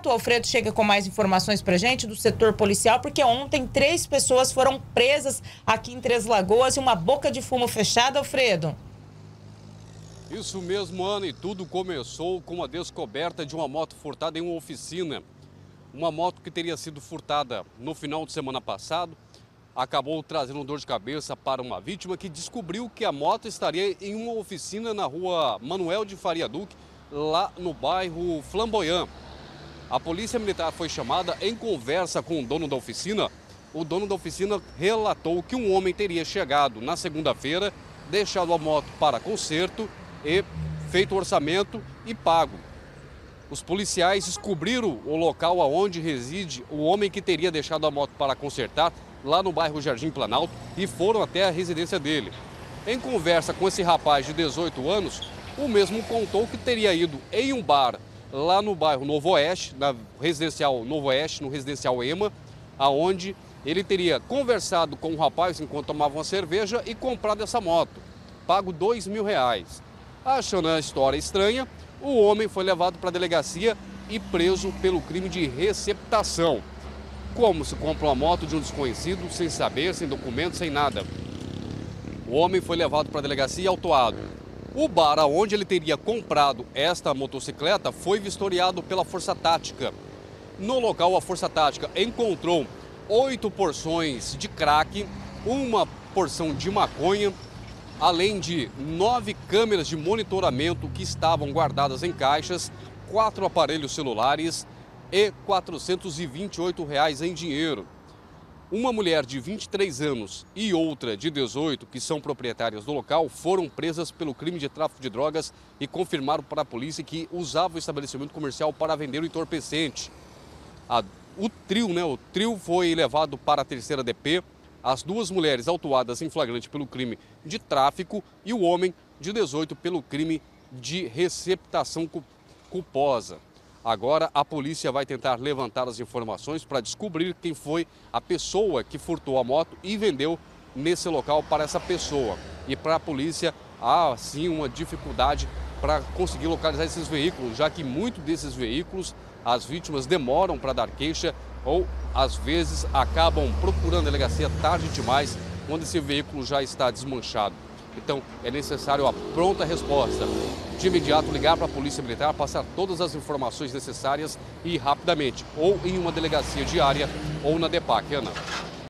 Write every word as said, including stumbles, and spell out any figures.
O Alfredo chega com mais informações pra gente do setor policial, porque ontem três pessoas foram presas aqui em Três Lagoas e uma boca de fumo fechada, Alfredo. Isso mesmo, Ana, e tudo começou com a descoberta de uma moto furtada em uma oficina. Uma moto que teria sido furtada no final de semana passado acabou trazendo dor de cabeça para uma vítima que descobriu que a moto estaria em uma oficina na rua Manuel de Faria Duque, lá no bairro Flamboyant. A polícia militar foi chamada. Em conversa com o dono da oficina, o dono da oficina relatou que um homem teria chegado na segunda-feira, deixado a moto para conserto e feito o orçamento e pago. Os policiais descobriram o local aonde reside o homem que teria deixado a moto para consertar, lá no bairro Jardim Planalto, e foram até a residência dele. Em conversa com esse rapaz de dezoito anos, o mesmo contou que teria ido em um bar lá no bairro Novo Oeste, na residencial Novo Oeste, no residencial Ema, aonde ele teria conversado com o rapaz enquanto tomava uma cerveja e comprado essa moto, pago dois mil reais. Achando a história estranha, o homem foi levado para a delegacia e preso pelo crime de receptação. Como se compra uma moto de um desconhecido, sem saber, sem documento, sem nada. O homem foi levado para a delegacia e autuado. O bar onde ele teria comprado esta motocicleta foi vistoriado pela Força Tática. No local, a Força Tática encontrou oito porções de crack, uma porção de maconha, além de nove câmeras de monitoramento que estavam guardadas em caixas, quatro aparelhos celulares e quatrocentos e vinte e oito reais em dinheiro. Uma mulher de vinte e três anos e outra de dezoito, que são proprietárias do local, foram presas pelo crime de tráfico de drogas e confirmaram para a polícia que usavam o estabelecimento comercial para vender o entorpecente. A, o trio, né, o trio foi levado para a terceira D P, as duas mulheres autuadas em flagrante pelo crime de tráfico e o homem de dezoito pelo crime de receptação culposa. Agora a polícia vai tentar levantar as informações para descobrir quem foi a pessoa que furtou a moto e vendeu nesse local para essa pessoa. E para a polícia há sim uma dificuldade para conseguir localizar esses veículos, já que muitos desses veículos as vítimas demoram para dar queixa ou às vezes acabam procurando a delegacia tarde demais, quando esse veículo já está desmanchado. Então é necessário a pronta resposta. De imediato ligar para a Polícia Militar, passar todas as informações necessárias e rapidamente, ou em uma delegacia diária ou na DEPAC. Ana.